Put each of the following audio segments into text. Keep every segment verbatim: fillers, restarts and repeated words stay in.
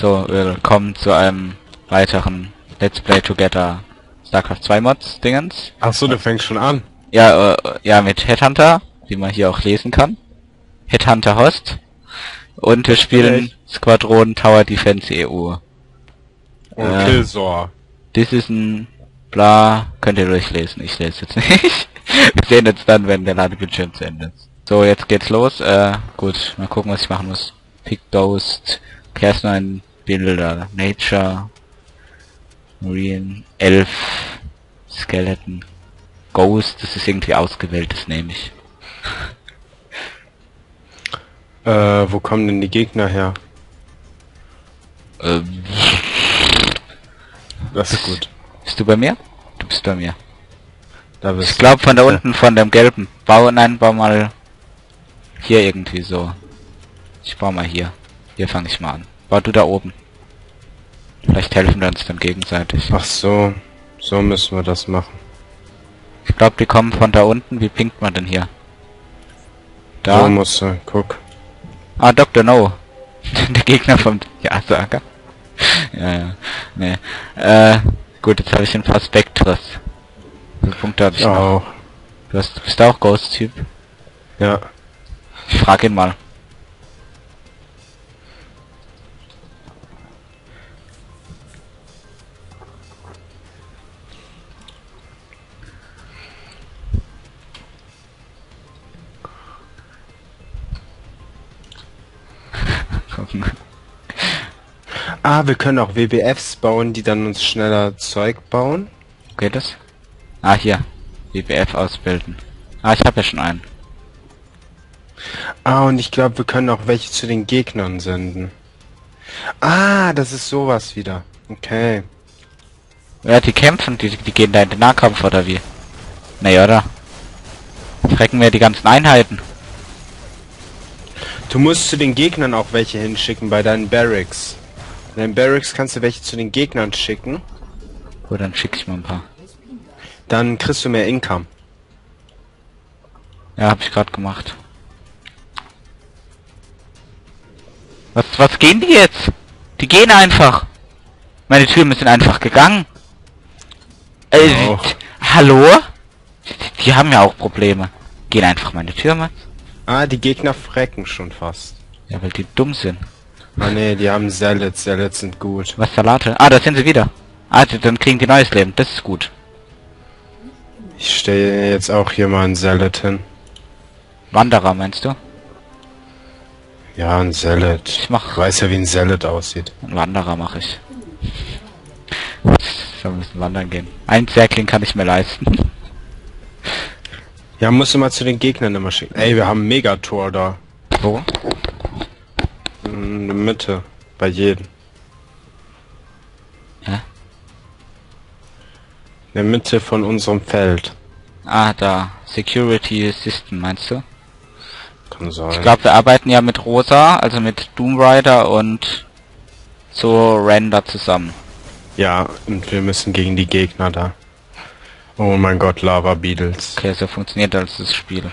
So, willkommen zu einem weiteren Let's Play Together StarCraft zwei Mods Dingens. Ach so, du fängst schon an. Ja, äh, ja, mit Headhunter, wie man hier auch lesen kann. Headhunter Host. Und wir spielen Squadron Tower Defense E U. Und äh, Killzor. Das ist ein bla, könnt ihr durchlesen, ich lese jetzt nicht. Wir sehen uns dann, wenn der Ladebildschirm zu Ende ist. So, jetzt geht's los. Äh, gut, mal gucken, was ich machen muss. Pick Ghost, Class neun Bilder, Nature, Marine, Elf, Skeleton, Ghost, das ist irgendwie ausgewählt, das nehme ich. Äh, wo kommen denn die Gegner her? Ähm, Das ist gut. bist du bei mir? Du bist bei mir. Da bist Ich glaube von da unten, von dem gelben. Bau, nein, bau mal hier irgendwie so. Ich baue mal hier. Hier fange ich mal an. Bau du da oben. Vielleicht helfen wir uns dann gegenseitig. Ach so, so müssen wir das machen. Ich glaube, die kommen von da unten. Wie pinkt man denn hier? Da Da. musst du, guck. Ah, Doktor No. Der Gegner vom ja Saga. Ja, ja. Nee. Äh, gut, jetzt habe ich ein paar Spectres. Wie viele Punkte habe ich noch? Auch. Du hast, bist auch Ghost-Typ? Ja. Ich frag ihn mal. Ah, wir können auch W B Fs bauen, die dann uns schneller Zeug bauen. Geht das? Ah, hier. W B F ausbilden. Ah, ich habe ja schon einen. Ah, und ich glaube, wir können auch welche zu den Gegnern senden. Ah, das ist sowas wieder. Okay. Ja, die kämpfen, die, die gehen da in den Nahkampf oder wie? Nee, oder? Frecken wir die ganzen Einheiten. Du musst zu den Gegnern auch welche hinschicken bei deinen Barracks. In deinen Barracks kannst du welche zu den Gegnern schicken. Gut, dann schicke ich mal ein paar. Dann kriegst du mehr Income. Ja, hab ich gerade gemacht. Was, was gehen die jetzt? Die gehen einfach. Meine Türme sind einfach gegangen. Äh, Auch. hallo? Die, die haben ja auch Probleme. Gehen einfach meine Türme. Ah, die Gegner frecken schon fast. Ja, weil die dumm sind. Ah ne, die haben Zealots. Zealots sind gut. Was Salate? Ah, da sind sie wieder. Ah, dann kriegen die neues Leben. Das ist gut. Ich stelle jetzt auch hier mal einen Zealot hin. Wanderer, meinst du? Ja, ein Zealot. Ich mach- Ich weiß ja, wie ein Zealot aussieht. Ein Wanderer mache ich. So, wir müssen wandern gehen. Ein Zerkling kann ich mir leisten. Ja, musst du mal zu den Gegnern immer schicken. Ey, wir haben ein Megator da. Wo? In der Mitte. Bei jedem. Hä? In der Mitte von unserem Feld. Ah, da. Security System, meinst du? Kann sein. Ich glaube, wir arbeiten ja mit Rosa, also mit Doom Rider und so Render zusammen. Ja, und wir müssen gegen die Gegner da. Oh mein Gott, Lava Beetles. Okay, so funktioniert also das Spiel.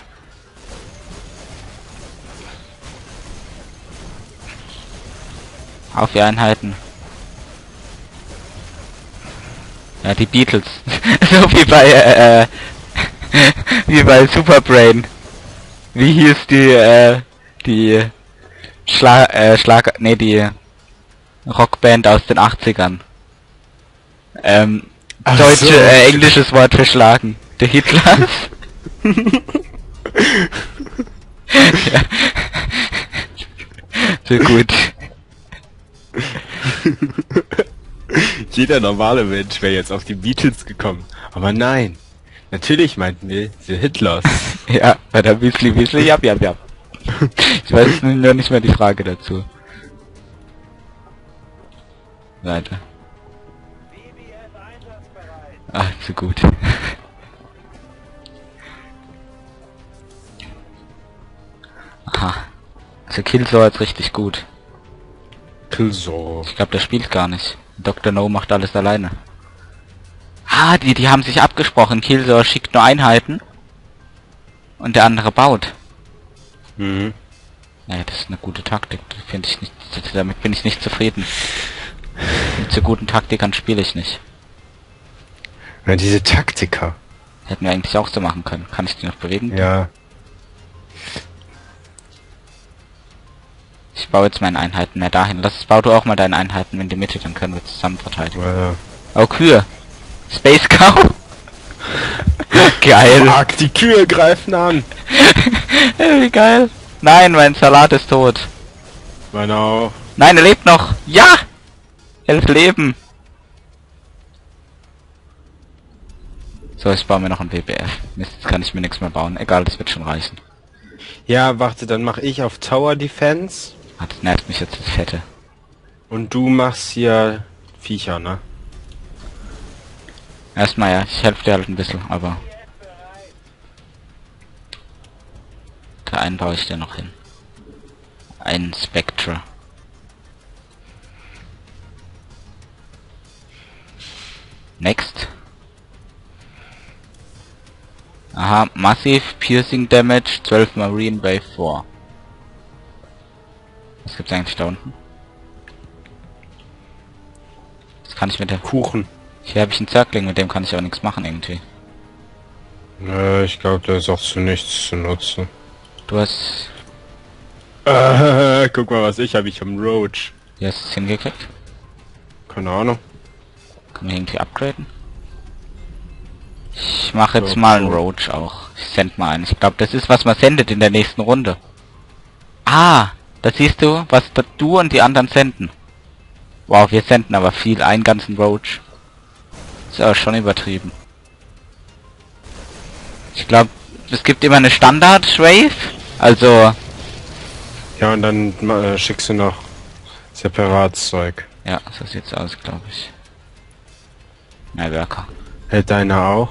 Auf die Einheiten. Ja, die Beatles. So wie bei, äh, wie bei Superbrain. Wie hieß die, äh, die Schla äh, Schlag, nee, die Rockband aus den achtzigern. Ähm, Ach deutsche, so. äh, englisches Wort für schlagen. Der Hitler. Ja. So gut. Jeder normale Mensch wäre jetzt auf die Beatles gekommen. Aber nein. Natürlich meinten wir die Hitlers. Ja, bei der Wiesli Wiesli, ja, ja, ja. Ich weiß nur nicht mehr die Frage dazu. Weiter. Ach, zu gut. Aha. Also Killzor ist richtig gut. Killzor. Ich glaube, der spielt gar nicht. Doktor No macht alles alleine. Ah, die, die haben sich abgesprochen. Killzor schickt nur Einheiten und der andere baut. Mhm. Naja, das ist eine gute Taktik. Finde ich nicht, damit bin ich nicht zufrieden. Mit so guten Taktikern spiele ich nicht. Na, diese Taktiker. Hätten wir eigentlich auch so machen können. Kann ich die noch bewegen? Ja. Ich baue jetzt meine Einheiten mehr dahin. Lass, bau du auch mal deine Einheiten in die Mitte, dann können wir zusammen verteidigen. Ja. Oh, Kühe. Space Cow. Geil. Fuck, die Kühe greifen an. Wie geil. Nein, mein Salat ist tot. Meine auch. Nein, er lebt noch. Ja! Elf Leben. So, ich baue mir noch ein W B F. Mist, jetzt kann ich mir nichts mehr bauen. Egal, das wird schon reichen. Ja, warte, dann mache ich auf Tower Defense. Ah, das nervt mich jetzt, das Fette. Und du machst hier Viecher, ne? Erstmal ja, ich helfe dir halt ein bisschen, aber... Da einen baue ich dir noch hin. Ein Spectre. Next. Aha, Massive Piercing Damage, zwölf Marine Wave vier. Was gibt's eigentlich da unten? Das kann ich mit der... Kuchen. Hier habe ich einen Zerkling, mit dem kann ich auch nichts machen irgendwie. Nö, ich glaube, der ist auch zu nichts zu nutzen. Du hast... Äh, guck mal, was ich habe. Ich am Roach. Wie hast du es hingekriegt? Keine Ahnung. Kann man irgendwie upgraden? Ich mache jetzt So, mal einen so. Roach auch. Ich send mal einen. Ich glaube, das ist, was man sendet in der nächsten Runde. Ah, da siehst du, was da du und die anderen senden. Wow, wir senden aber viel. Einen ganzen Roach. Ist aber schon übertrieben. Ich glaube, es gibt immer eine Standard-Wave. Also, Ja, und dann äh, schickst du noch Separatzeug. ja, so sieht's aus, glaube ich. Na, Worker. Hält deine auch?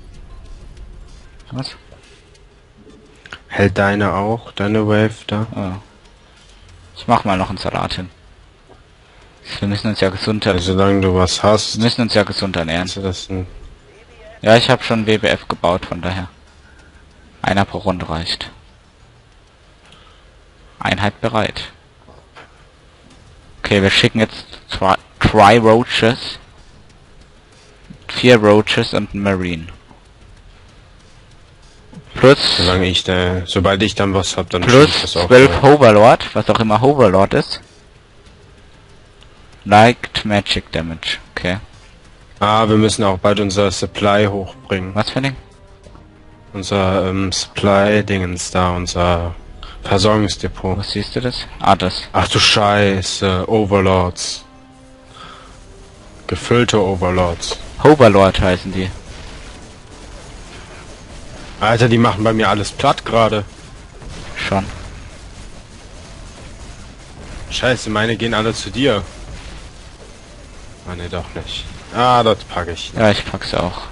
Was? Hält deine auch? Deine Wave da? Oh. Ich mach mal noch einen Salat hin. Wir müssen uns ja gesund Ja, solange du was hast. Wir müssen uns ja gesund ernähren. Kannst du das denn? Ja, ich habe schon W B F gebaut, von daher. Einer pro Runde reicht. Einheit bereit. Okay, wir schicken jetzt zwei, drei Roaches. Vier Roaches und einen Marine. Plus, Solange ich da, sobald ich dann was hab, dann plus schick ich das auch zwölf mal. Hoverlord, was auch immer Hoverlord ist. Liked Magic Damage, okay. Ah, wir müssen auch bald unser Supply hochbringen. Was für ein Ding? Unser ähm, Supply-Dingens da, unser Versorgungsdepot. Was siehst du das? Ah, das. Ach du Scheiße, Overlords. Gefüllte Overlords. Hoverlord heißen die. Alter, die machen bei mir alles platt gerade. Schon. Scheiße, meine gehen alle zu dir. Ah ne, doch nicht. Ah, das packe ich. Ja, ich pack's auch.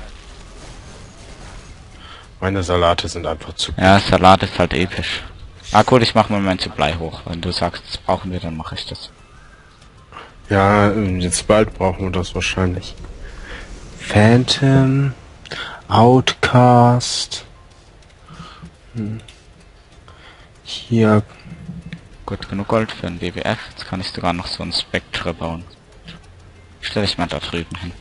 Meine Salate sind einfach zu... Ja, Salat ist halt episch. Ah gut, ich mach mal mein Supply hoch. Wenn du sagst, das brauchen wir, dann mache ich das. Ja, jetzt bald brauchen wir das wahrscheinlich. Phantom, Outcast. Hm. Hier. Gut, genug Gold für ein W B F. Jetzt kann ich sogar noch so ein Spectre bauen. Stelle ich mal da drüben hin.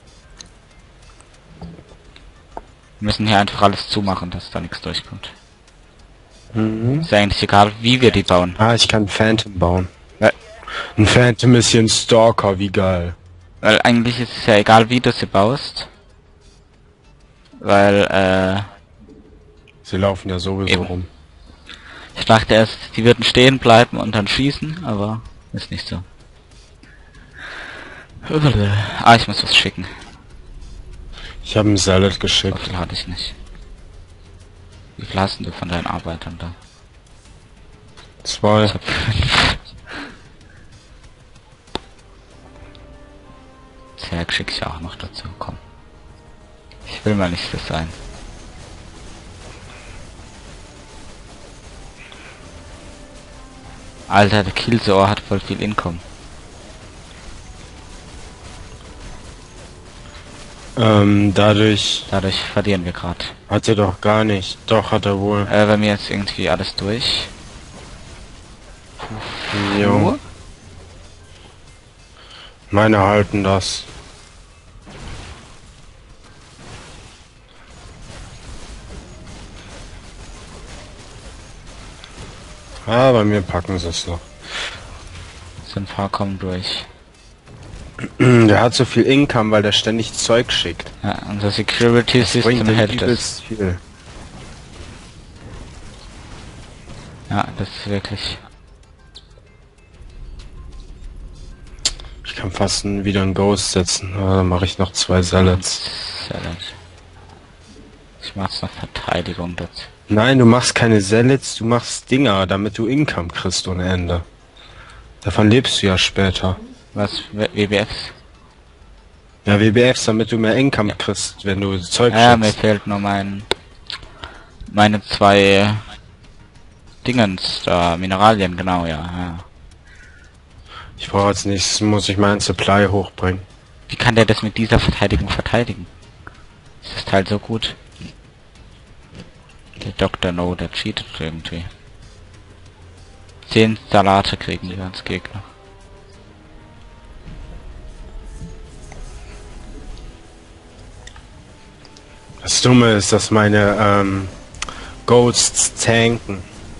Wir müssen hier einfach alles zumachen, dass da nichts durchkommt. Mhm. Ist ja eigentlich egal, wie wir die bauen. Ah, ich kann Phantom bauen. Ja. Ein Phantom ist hier ein Stalker, wie geil. Weil eigentlich ist es ja egal, wie du sie baust. Weil, äh... Sie laufen ja sowieso Eben. rum. Ich dachte erst, die würden stehen bleiben und dann schießen, aber ist nicht so. Ah, ich muss was schicken. Ich habe einen Salad So geschickt. viel hatte ich nicht. Wie viel hast denn du von deinen Arbeitern da? Zwei. Ich hab fünf. Zerg schicke ich auch noch dazu, komm. Ich will mal nicht das sein. Alter, der Killsohr hat voll viel Income. Ähm, dadurch Dadurch verlieren wir gerade. hat er doch gar nicht. Doch, hat er wohl. Äh, bei mir ist irgendwie alles durch. Jo. Meine halten das. Ah, bei mir packen sie es noch. Sind ein paar kommen durch. Der hat so viel Income, weil der ständig Zeug schickt. Ja, unser Security Das bringt System den hält es. übelst viel. Ja, das ist wirklich. Ich kann fast ein, wieder einen Ghost setzen. Ah, dann mache ich noch zwei Salads. Salad. Ich mach's noch Verteidigung dazu. Nein, du machst keine Salads, du machst Dinger, damit du Income kriegst ohne Ende. Davon lebst du ja später. Was? W B Fs? Ja, W B Fs, damit du mehr Income ja. kriegst, wenn du Zeug Ja, mir schützt. fehlt nur mein... Meine zwei... Dingens, da, Mineralien, genau, ja, ja. Ich brauche als nächstes, muss ich meinen Supply hochbringen. Wie kann der das mit dieser Verteidigung verteidigen? Ist das Teil so gut? Der Doktor No, der cheatet irgendwie. Zehn Salate kriegen die als Gegner. Das Dumme ist, dass meine ähm, Ghosts tanken.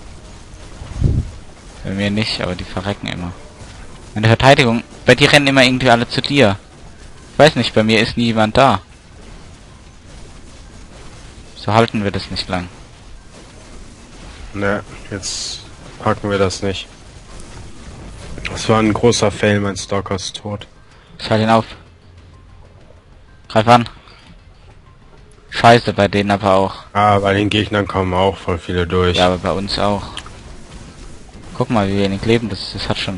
Bei mir nicht, aber die verrecken immer. Meine Verteidigung, bei dir rennen immer irgendwie alle zu dir. Ich weiß nicht, bei mir ist nie jemand da. So halten wir das nicht lang. Ne, jetzt packen wir das nicht. Das war ein großer Fail, mein Stalker ist tot. Schalt ihn auf. Greif an. Scheiße, bei denen aber auch. Ah, bei den Gegnern kommen auch voll viele durch. Ja, aber bei uns auch. Guck mal, wie wenig Leben das, das hat schon.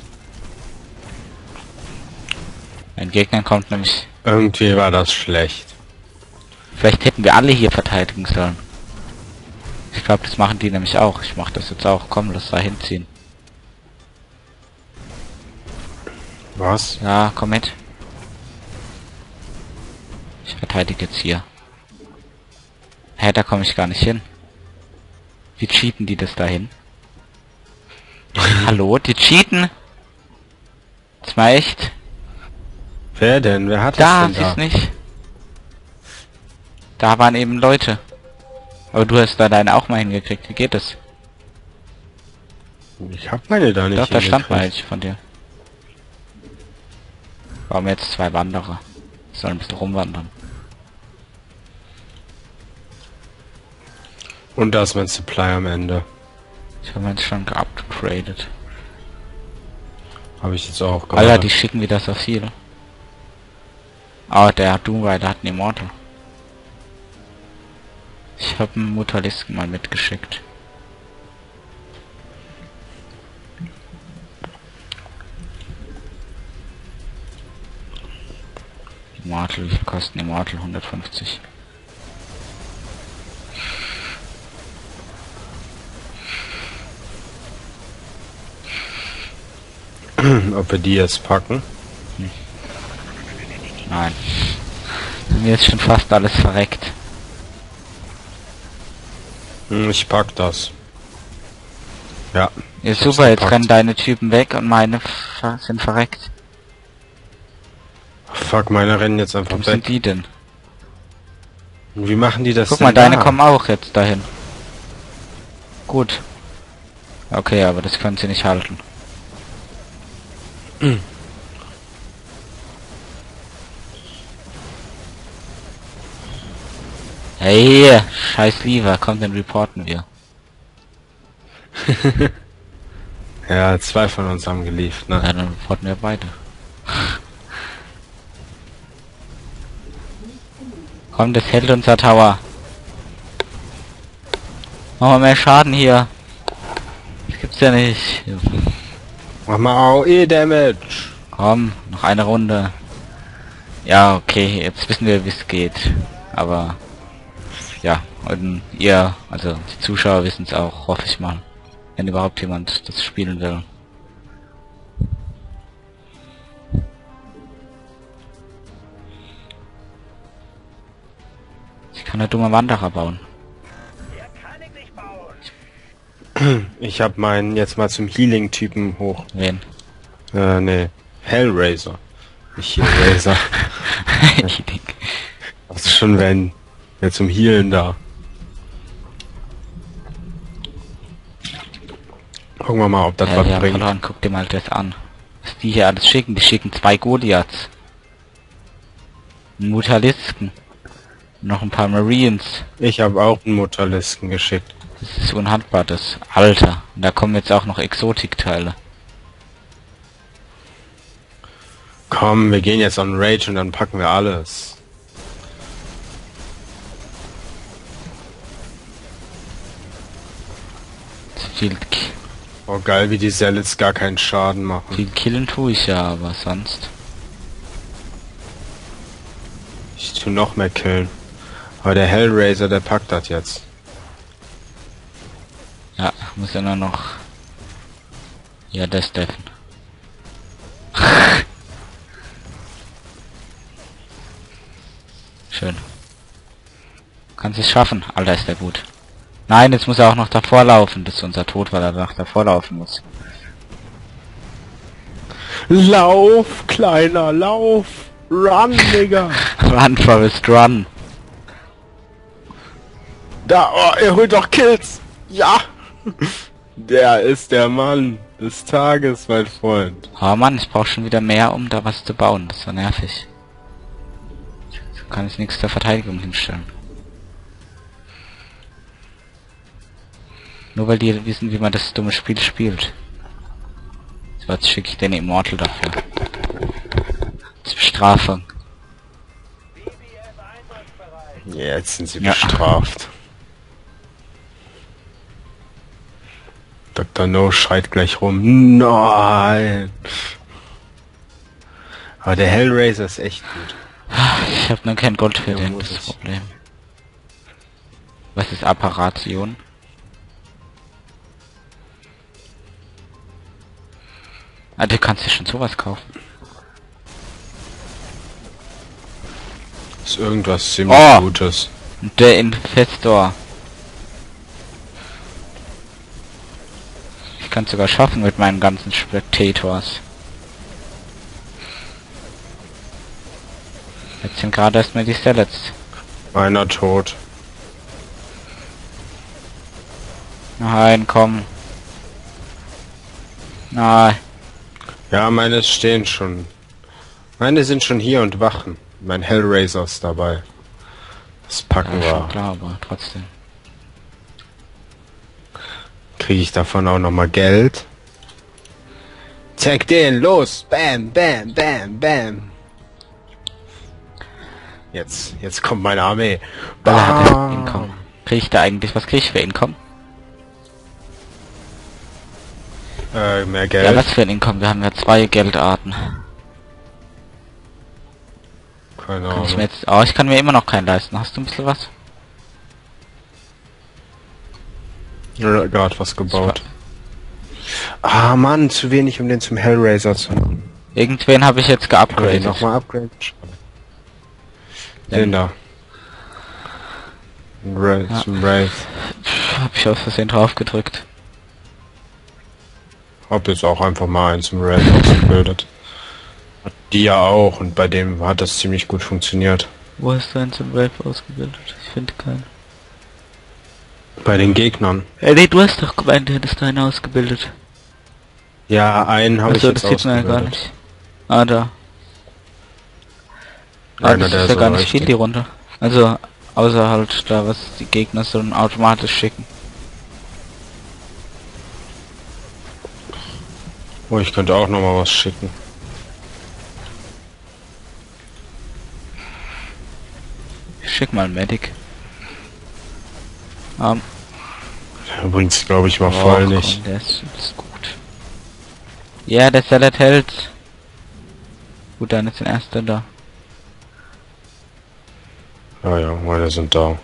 Ein Gegner kommt nämlich. Irgendwie war das schlecht. Vielleicht hätten wir alle hier verteidigen sollen. Ich glaube, das machen die nämlich auch. Ich mache das jetzt auch. Komm, lass da hinziehen. Was? Ja, komm mit. Ich verteidige jetzt hier. Hä, da komme ich gar nicht hin. Wie cheaten die das dahin? Hallo, die cheaten? Das war echt. Wer denn? Wer hat Da, das denn da? siehst nicht. Da waren eben Leute. Aber du hast da deine auch mal hingekriegt. Wie geht das? Ich hab meine da nicht. Doch, da stand mal hingekriegt. welche von dir. Warum jetzt zwei Wanderer? Sollen ein bisschen rumwandern. Und da ist mein Supply am Ende. Ich habe jetzt schon geupgradet. Habe ich jetzt auch Alter, die schicken wieder so viel. Aber der Doom Rider hat einen Immortal. Ich habe einen Mutalisten mal mitgeschickt. Immortal, wie viel kosten Immortal? hundertfünfzig. Ob wir die jetzt packen? Nein. Mir ist schon fast alles verreckt. Hm, Ich pack das. Ja. Ja, ich hab's super, jetzt gepackt. rennen deine Typen weg und meine f- sind verreckt. Fuck, meine rennen jetzt einfach Wo weg. sind die denn? Und wie machen die das Guck denn mal, deine da? kommen auch jetzt dahin. Gut. Okay, aber das können sie nicht halten. Hey, scheiß Lieber, komm, den reporten wir. Ja, zwei von uns haben geliefert, ne? Ja, dann reporten wir beide. Komm, das hält unser Tower. Machen wir mehr Schaden hier. Das gibt's ja nicht. Mach mal A O E-Damage! Komm, noch eine Runde. Ja, okay, jetzt wissen wir, wie es geht. Aber ja, und ihr, also die Zuschauer wissen es auch, hoffe ich mal. Wenn überhaupt jemand das spielen will. Ich kann eine dumme Wanderer bauen. Ich hab meinen jetzt mal zum Healing-Typen hoch. Wen? Äh, nee. Hellraiser. Nicht Heal-Razer. Healing. Was ist schon wenn? Ja, zum Healen da. Gucken wir mal, ob das Ja, was ja, bringt. verloren. Guck dir mal das an. Was die hier alles schicken. Die schicken zwei Goliaths. Mutalisten. Noch ein paar Marines. Ich habe auch einen Mutterlisten geschickt. Das ist unhandbar, das. Alter. Und da kommen jetzt auch noch Exotikteile. Komm, wir gehen jetzt on Rage und dann packen wir alles. Zu viel, Ki- Oh geil, wie die Zealots gar keinen Schaden machen. viel killen tue ich ja, aber sonst. Ich tu noch mehr killen. Aber der Hellraiser, der packt das jetzt. Ja, muss ja nur noch... Ja, das deffen. Schön. Kannst es schaffen. Alter, ist der gut. Nein, jetzt muss er auch noch davor laufen. Das ist unser Tod, weil er noch davor laufen muss. Lauf, kleiner, lauf! Run, Digga! Run, Forrest, run! Da, oh, er holt doch Kills! Ja! Der ist der Mann des Tages, mein Freund. Oh Mann, ich brauche schon wieder mehr, um da was zu bauen. Das ist so nervig. So kann ich nichts der Verteidigung hinstellen. Nur weil die wissen, wie man das dumme Spiel spielt. So, jetzt schicke ich den Immortal dafür. Zur Bestrafung. Jetzt sind sie Ja. bestraft. Doktor No schreit gleich rum. Nein! Aber der Hellraiser ist echt gut. Ich habe nur kein Gold für Ja, den, muss das ich. Problem. Was ist Apparation? Ah, du kannst dir schon sowas kaufen. Ist irgendwas ziemlich Oh. Gutes. Und der Infestor. Ich kann es sogar schaffen mit meinen ganzen Spectators. Jetzt sind gerade erstmal die Zealots. Einer tot. Nein, komm. Nein. Ja, meine stehen schon. Meine sind schon hier und wachen. Mein Hellraiser ist dabei. Das packen Ja, schon wir. klar, aber trotzdem. Kriege ich davon auch nochmal Geld? Tag den, los! Bam, bam, bam, bam! Jetzt, jetzt kommt meine Armee. Baller hat er Bam. Income. Krieg ich da eigentlich, was krieg ich für Income? Äh, mehr Ja, Geld. was für ein Income? Wir haben ja zwei Geldarten. Keine Kann ich mir Ahnung. jetzt... Oh, ich kann mir immer noch keinen leisten. Hast du ein bisschen was? Ja, gerade was gebaut. Ah, Mann, zu wenig, um den zum Hellraiser zu machen. Irgendwen habe ich jetzt Kann ich geupgradet. nochmal upgraden? Den da. Ra Ja. Zum Wraith. Hab ich aus Versehen drauf gedrückt. Hab jetzt auch einfach mal einen zum Wraith ausgebildet. Hat die ja auch und bei dem hat das ziemlich gut funktioniert. Wo hast du einen zum Wave ausgebildet? Ich finde keinen. Bei den Gegnern. Äh, nee, du hast doch gemeint, du hättest einen ausgebildet. Ja, einen habe ich Achso, jetzt das sieht man ja gar ausgebildet. nicht. Ah, da. Ah, Einer, das der ist ja so gar nicht viel, leuchtet. die Runde. Also, außer halt da, was die Gegner so automatisch schicken. Oh, ich könnte auch nochmal was schicken. Ich schick mal einen Medic. Ähm, Der bringt's, glaube ich, mal oh, voll komm, nicht. Der ist, ist gut. Ja, der Salat hält. Gut, dann ist der erste da. Ja, ja, meine sind da.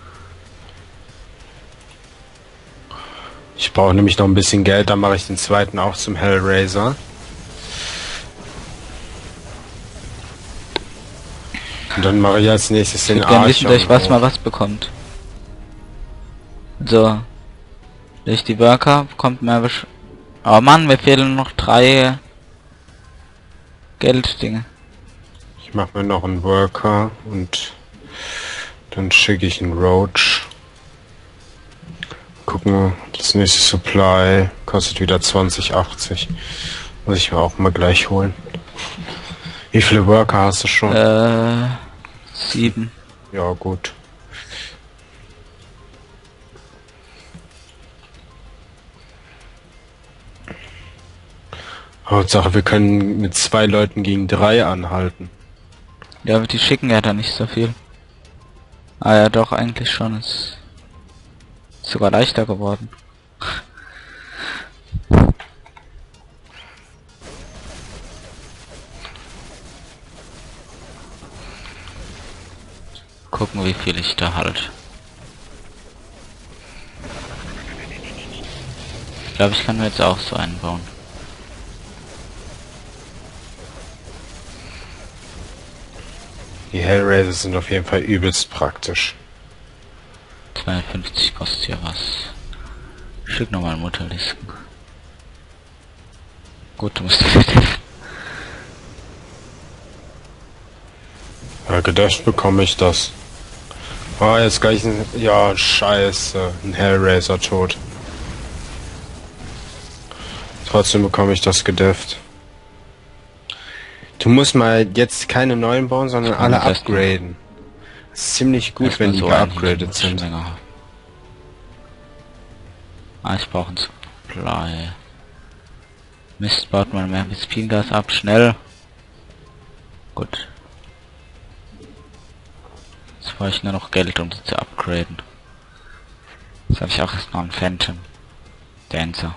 Ich brauche nämlich noch ein bisschen Geld, dann mache ich den zweiten auch zum Hellraiser. Und dann mache ich als nächstes Ich den würde gerne wissen, Archon durch was hoch. mal was bekommt. So. Durch die Worker bekommt man... besch- Oh Mann, mir fehlen noch drei Gelddinge. Ich mach mir noch einen Worker und dann schicke ich einen Roach. Gucken, das nächste Supply kostet wieder zwanzig achtzig. Muss ich mir auch mal gleich holen. Wie viele Worker hast du schon? Äh, sieben. Ja, gut. Hauptsache, wir können mit zwei Leuten gegen drei anhalten. Ja, aber die schicken ja da nicht so viel. Ah ja, doch, eigentlich schon. Ist sogar leichter geworden. Gucken, wie viel ich da halt. Ich glaube, ich kann mir jetzt auch so einen bauen. Die Hellraiser sind auf jeden Fall übelst praktisch. zweiundfünfzig kostet ja was. Schick nochmal Mutterlisken. Gut, du musst Ja, gedacht bekomme ich das. Ah, jetzt gleich ein... Ja, scheiße. Ein Hellraiser tot. Trotzdem bekomme ich das gedefft. Du musst mal jetzt keine neuen bauen, sondern alle upgraden. Das ist ziemlich gut, wenn die so geupgradet sind. Länger. Ah, ich brauche einen Supply. Mist, baut mal mehr Spingas ab, schnell. Gut. Jetzt brauche ich nur noch Geld, um sie zu upgraden. Jetzt habe ich auch erst noch einen Phantom Dancer.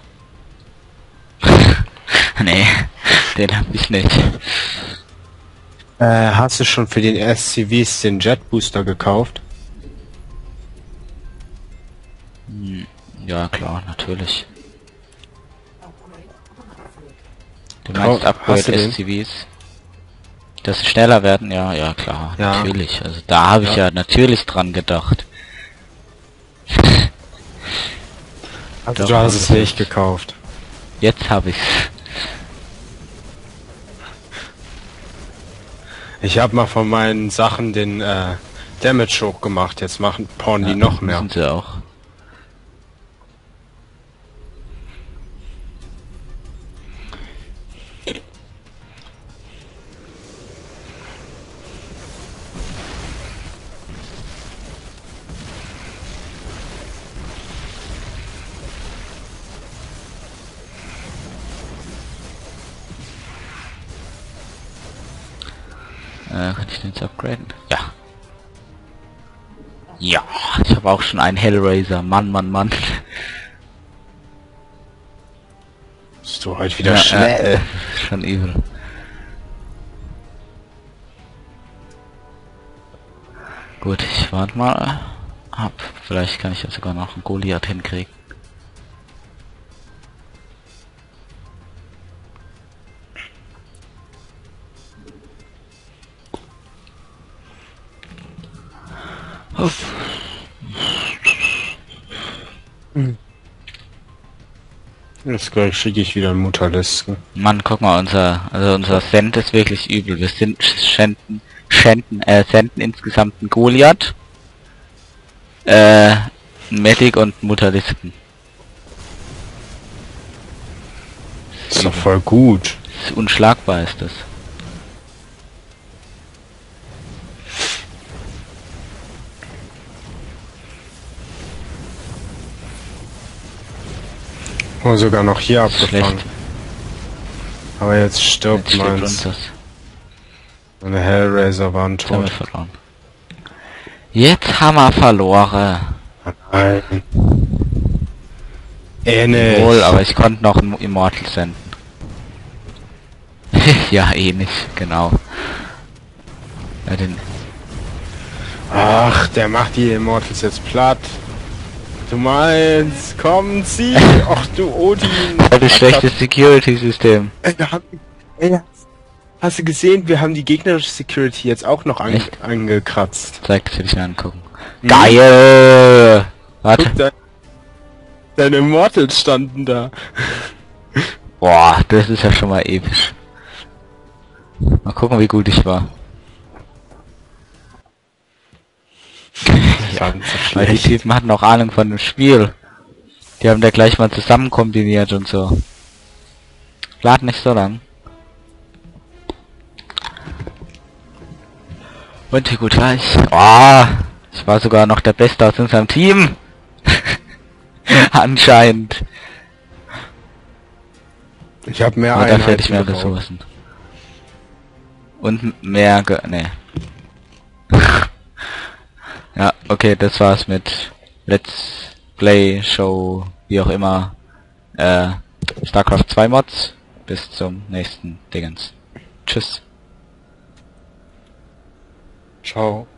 Nee, den hab ich nicht. Äh, hast du schon für den S C Vs den Jet Booster gekauft? Hm, ja klar, natürlich. Du meinst Oh, Upgrade S C Vs? Dass sie schneller werden? Ja, ja klar, Ja. natürlich. Also da habe ich Ja. ja natürlich dran gedacht. Also Doch, du hast hab es ich. nicht gekauft. Jetzt habe ich's. Ich habe mal von meinen Sachen den äh, Damage hoch gemacht. Jetzt machen bauen die Ja, noch mehr. Sind sie auch. Äh, kann ich den jetzt upgraden? Ja. Ja, ich habe auch schon einen Hellraiser. Mann, Mann, Mann. Bist du heute wieder Ja, schnell? Äh, schon übel. Gut, ich warte mal ab. Vielleicht kann ich ja sogar noch einen Goliath hinkriegen. Uff. Jetzt gleich schicke ich wieder einen Mutterlisten. Mann, guck mal, unser, also unser Send ist wirklich übel. Wir sind schänden, schänden, äh, senden insgesamt einen Goliath, äh, einen Medic und einen Mutterlisten. Ist doch voll gut. Das ist unschlagbar, ist das. Oh, sogar noch hier Das ist abgefangen. schlecht. Aber jetzt stirbt Jetzt steht meins. uns das. Meine Hellraiser waren Jetzt haben wir tot. verloren. Jetzt haben wir verloren. Nein. Eh nicht. Wohl, aber ich konnte noch einen Immortal senden. Ja, eh nicht, genau. Ja, den, Ach, der macht die Immortals jetzt platt. Du meinst, komm, zieh! Ach du Odin! das ist schlechtes Security-System. Ey, wir haben, ey, hast du gesehen, wir haben die gegnerische Security jetzt auch noch an, Echt? angekratzt. Zeig, das will ich mir angucken. Hm? Geil! Warte. Guck, de deine Immortals standen da. Boah, das ist ja schon mal episch. Mal gucken, wie gut ich war. Ja, Fand so weil die schlecht. Typen hatten auch Ahnung von dem Spiel. Die haben da gleich mal zusammen kombiniert und so. Lad nicht so lang. Und wie gut gleich. Oh, ich war sogar noch der Beste aus unserem Team. Anscheinend. Ich habe mehr Aber dafür hätte ich Einheiten mehr gebaut. Ressourcen. Und m- mehr ge... Ne. Ja, okay, das war's mit Let's Play, Show, wie auch immer. Äh, StarCraft zwei Mods. Bis zum nächsten Dingens. Tschüss. Ciao.